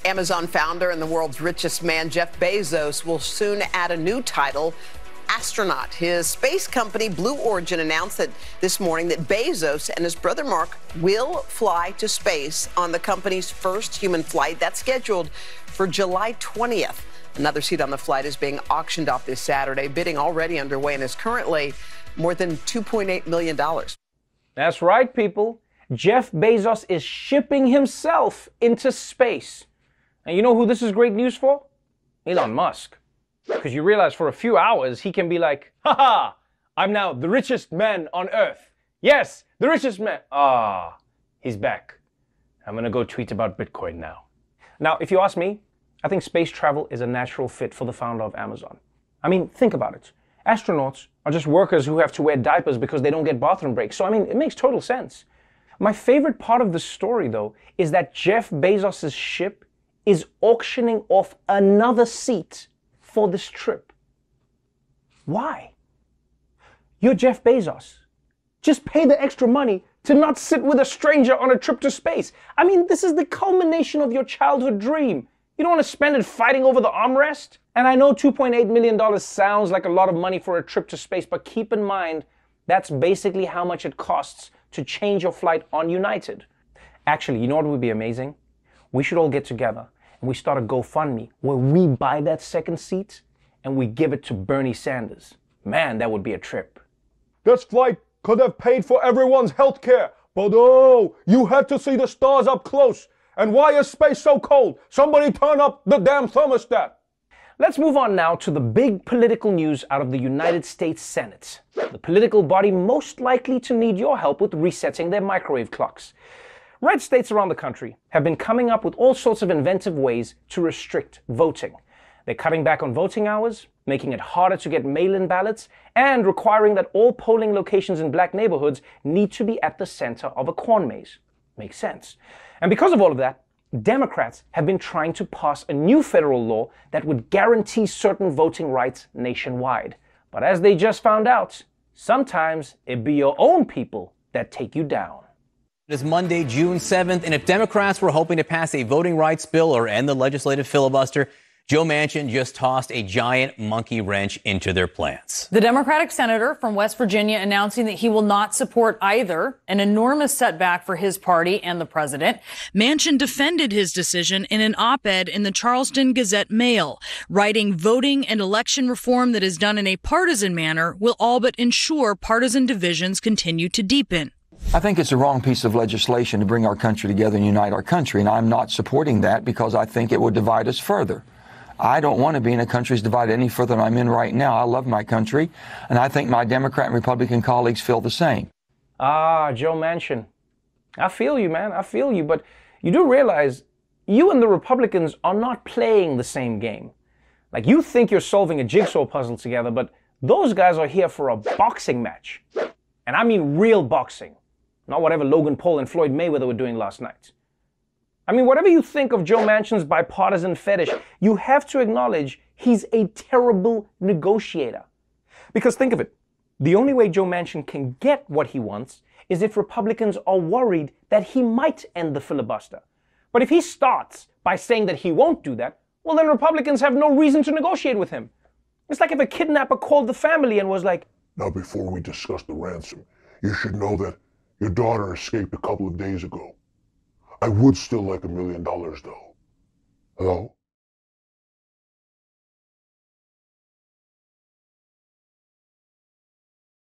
Amazon founder and the world's richest man, Jeff Bezos, will soon add a new title, astronaut. His space company, Blue Origin, announced that this morning that Bezos and his brother Mark will fly to space on the company's first human flight. That's scheduled for July 20th. Another seat on the flight is being auctioned off this Saturday. Bidding already underway and is currently more than $2.8 million. That's right, people. Jeff Bezos is shipping himself into space. And you know who this is great news for? Elon Musk. Because you realize for a few hours, he can be like, haha, I'm now the richest man on earth. Yes, the richest man. Ah, he's back. I'm going to go tweet about Bitcoin now. Now, if you ask me, I think space travel is a natural fit for the founder of Amazon. I mean, think about it. Astronauts are just workers who have to wear diapers because they don't get bathroom breaks. So, I mean, it makes total sense. My favorite part of the story, though, is that Jeff Bezos' ship is auctioning off another seat for this trip. Why? You're Jeff Bezos. Just pay the extra money to not sit with a stranger on a trip to space. I mean, this is the culmination of your childhood dream. You don't want to spend it fighting over the armrest? And I know $2.8 million sounds like a lot of money for a trip to space, but keep in mind, that's basically how much it costs to change your flight on United. Actually, you know what would be amazing? We should all get together and we start a GoFundMe where we buy that second seat and we give it to Bernie Sanders. Man, that would be a trip. This flight could have paid for everyone's health care, but oh, you had to see the stars up close. And why is space so cold? Somebody turn up the damn thermostat. Let's move on now to the big political news out of the United States Senate, the political body most likely to need your help with resetting their microwave clocks. Red states around the country have been coming up with all sorts of inventive ways to restrict voting. They're cutting back on voting hours, making it harder to get mail-in ballots, and requiring that all polling locations in black neighborhoods need to be at the center of a corn maze. Makes sense. And because of all of that, Democrats have been trying to pass a new federal law that would guarantee certain voting rights nationwide. But as they just found out, sometimes it be your own people that take you down. It is Monday, June 7th, and if Democrats were hoping to pass a voting rights bill or end the legislative filibuster, Joe Manchin just tossed a giant monkey wrench into their plans. The Democratic senator from West Virginia announcing that he will not support either, an enormous setback for his party and the president. Manchin defended his decision in an op-ed in the Charleston Gazette-Mail, writing voting and election reform that is done in a partisan manner will all but ensure partisan divisions continue to deepen. I think it's a wrong piece of legislation to bring our country together and unite our country, and I'm not supporting that because I think it would divide us further. I don't want to be in a country that's divided any further than I'm in right now. I love my country, and I think my Democrat and Republican colleagues feel the same. Ah, Joe Manchin. I feel you, man. I feel you. But you do realize you and the Republicans are not playing the same game. Like, you think you're solving a jigsaw puzzle together, but those guys are here for a boxing match. And I mean real boxing. Not whatever Logan Paul and Floyd Mayweather were doing last night. I mean, whatever you think of Joe Manchin's bipartisan fetish, you have to acknowledge he's a terrible negotiator. Because think of it, the only way Joe Manchin can get what he wants is if Republicans are worried that he might end the filibuster. But if he starts by saying that he won't do that, well, then Republicans have no reason to negotiate with him. It's like if a kidnapper called the family and was like, "Now, before we discuss the ransom, you should know that your daughter escaped a couple of days ago. I would still like $1 million, though. Hello?"